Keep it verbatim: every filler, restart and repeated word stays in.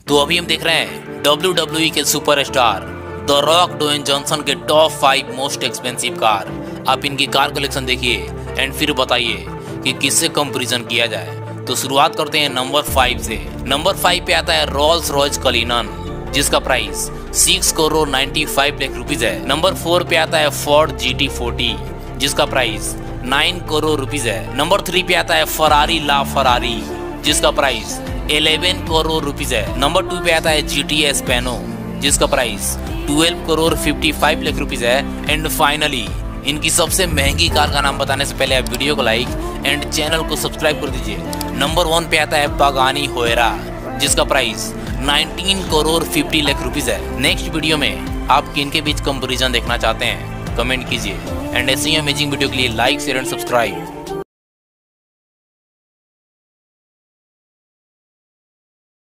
तो अभी हम देख रहे हैं डब्ल्यू डब्ल्यू ई के superstar the Rock Dwayne Johnson के top five most expensive car. आप इनकी कार कलेक्शन देखिए एंड फिर बताइए कि किससे कंपैरिजन किया जाए। तो शुरुआत करते हैं नंबर फाइव से। नंबर फाइव पे आता है रोल्स रॉयस कलिनन, जिसका price six crore ninety five lakh rupees है। नंबर फोर पे आता है फोर्ड जी टी फोर्टी, जिसका प्राइस नाइन करोड़ रुपीज है। नंबर थ्री पे आता है फरारी ला फरारी, जिसका प्राइस इलेवन करोड़ रुपीज है। नंबर टू पे आता है जी टी एस पेनो, जिसका price twelve crore fifty five lakh rupees है। एंड फाइनली इनकी सबसे महंगी कार का नाम बताने से पहले आप वीडियो को लाइक एंड चैनल को सब्सक्राइब कर दीजिए। नंबर वन पे आता है पागानी हुएरा, जिसका price nineteen crore fifty lakh rupees है। नेक्स्ट वीडियो में आप किन के बीच कंपैरिजन देखना चाहते हैं कमेंट कीजिए एंड ऐसे ही अमेजिंग वीडियो के लिए लाइक शेयर एंड सब्सक्राइब।